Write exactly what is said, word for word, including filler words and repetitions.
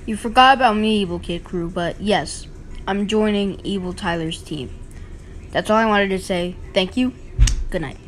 You forgot about me, Evil Kid Crew, but yes, I'm joining Evil Tyler's team. That's all I wanted to say. Thank you. Good night.